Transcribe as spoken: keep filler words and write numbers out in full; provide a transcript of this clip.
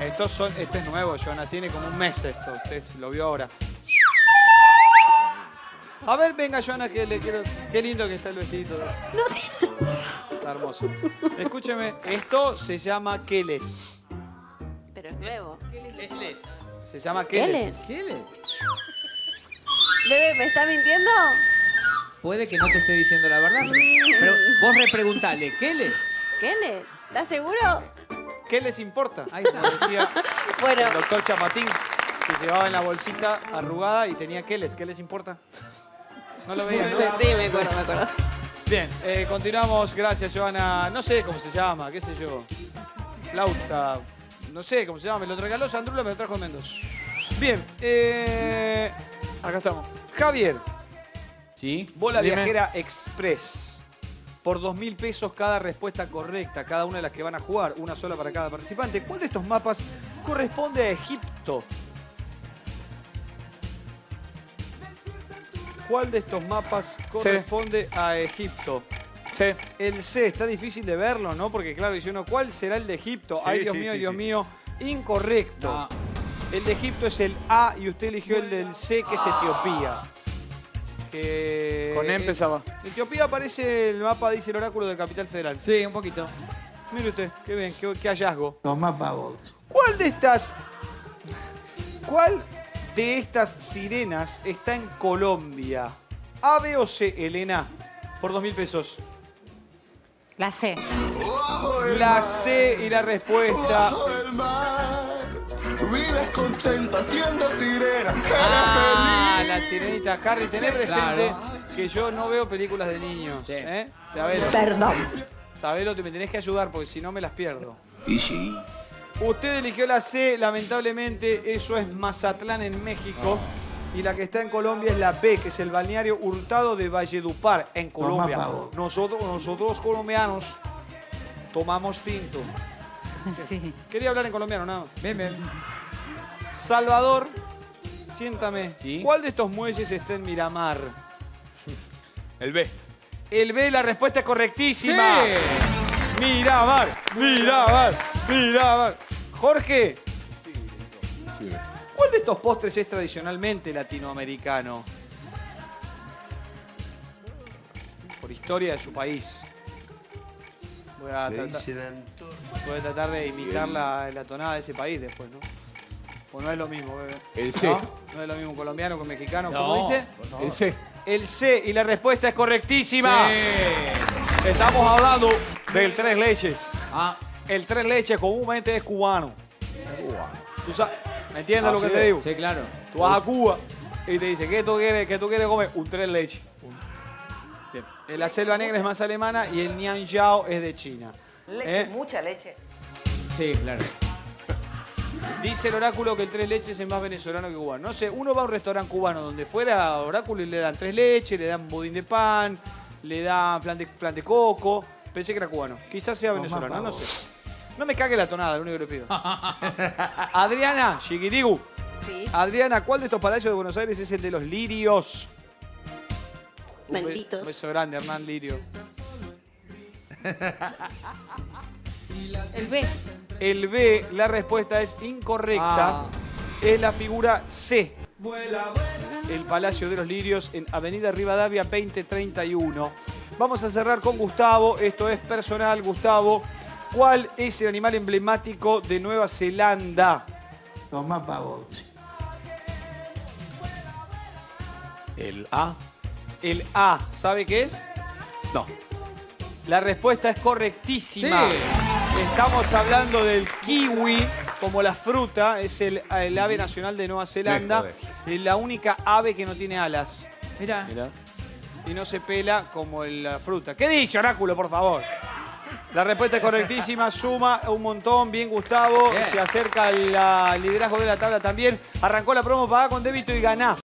Estos son, este es nuevo, Joana. Tiene como un mes esto. Usted lo vio ahora. A ver, venga, Joana, que le quiero... Qué lindo que está el vestidito. No sé. Está hermoso. Escúcheme, esto se llama Keles. Pero es nuevo. Keles. Se llama Keles. ¿Keles? Bebé, ¿me está mintiendo? Puede que no te esté diciendo la verdad, pero vos repreguntale, ¿Keles? ¿Keles? ¿Estás seguro? ¿Qué les importa? Ahí está. Como decía Bueno. el doctor Chapatín, que llevaba en la bolsita arrugada y tenía Keles. ¿Qué les importa? No lo veía, ¿no? Sí, me acuerdo, me acuerdo. Bien, eh, continuamos. Gracias, Joana. No sé cómo se llama, qué sé yo. Flauta. No sé cómo se llama. Me lo regaló Sandrula, me lo trajo en Mendoza. Bien, eh, acá estamos. Javier. Sí. Bola Dime. Viajera Express. Por dos mil pesos cada respuesta correcta, cada una de las que van a jugar, una sola para cada participante. ¿Cuál de estos mapas corresponde a Egipto? ¿Cuál de estos mapas corresponde a Egipto? Sí. El C, está difícil de verlo, ¿no? Porque claro, dice uno, ¿cuál será el de Egipto? Sí, Ay, Dios sí, mío, sí, Dios sí. mío. Incorrecto. No. El de Egipto es el A y usted eligió el del C, que es Etiopía. Que... Con E empezaba. Etiopía aparece el mapa, dice el oráculo de Capital Federal. Sí, un poquito. Mire usted, qué bien, qué, qué hallazgo. Toma pavos. ¿Cuál de estas... ¿Cuál de estas sirenas está en Colombia? ¿A, B o C, Elena? Por dos mil pesos. La C. La C y la respuesta... Vives contenta siendo sirena. Ah, la sirenita. Harry, tené presente Claro. que yo no veo películas de niños. Sí. ¿Eh? Sabelo. Perdón. Sabelo, te me tenés que ayudar porque si no me las pierdo. Y sí. Usted eligió la C, lamentablemente eso es Mazatlán en México. Y la que está en Colombia es la B, que es el balneario Hurtado de Valledupar, en Colombia. pavo. Nosotros, nosotros colombianos tomamos tinto. Sí. Quería hablar en colombiano, nada más. Ven, ven. Salvador, siéntame. Sí. ¿Cuál de estos muelles está en Miramar? El B. El B, la respuesta es correctísima. Sí. Miramar, Miramar, Miramar. Jorge, Sí. ¿cuál de estos postres es tradicionalmente latinoamericano? Por historia de su país. Voy a, tratar, voy a tratar de imitar la, la tonada de ese país después, ¿no? Pues no es lo mismo, bebé. El C. ¿No? No es lo mismo colombiano con mexicano, No, ¿cómo dice? El C. El C, y la respuesta es correctísima. Sí. Estamos hablando del tres leches. Ah, El tres leches comúnmente es cubano. ¿Tú sabes? ¿Me entiendes Ah, lo que sí. te digo? sí, claro. Tú vas a Cuba y te dice, ¿qué tú quieres, qué tú quieres comer? Un tres leches. Bien. Eh, La selva negra es más alemana y el Nian Yao es de China. Leche, ¿Eh? mucha leche. Sí, claro. Dice el oráculo que el tres leches es más venezolano que cubano. No sé, uno va a un restaurante cubano donde fuera oráculo y le dan tres leches, le dan budín de pan, le dan flan de, flan de coco. Pensé que era cubano. Quizás sea venezolano, no sé. No me cague la tonada, lo único que le pido. Adriana, chiquitigu. Sí. Adriana, ¿cuál de estos palacios de Buenos Aires es el de los lirios? Un be- Malditos. Un beso grande, Hernán Lirio. El B. El B, la respuesta es incorrecta. Ah. Es la figura C. El Palacio de los Lirios en Avenida Rivadavia veinte treinta y uno. Vamos a cerrar con Gustavo. Esto es personal, Gustavo. ¿Cuál es el animal emblemático de Nueva Zelanda? Toma pavos. El A. El A. ¿Sabe qué es? No. La respuesta es correctísima. Sí. Estamos hablando del kiwi como la fruta. Es el, el ave nacional de Nueva Zelanda. Me jodés. Es la única ave que no tiene alas. Mira. Mira. Y no se pela como la fruta. ¿Qué dicho, oráculo, por favor? La respuesta es correctísima, suma un montón. Bien, Gustavo. Bien. Se acerca al al liderazgo de la tabla también. Arrancó la promo, paga con débito y ganá.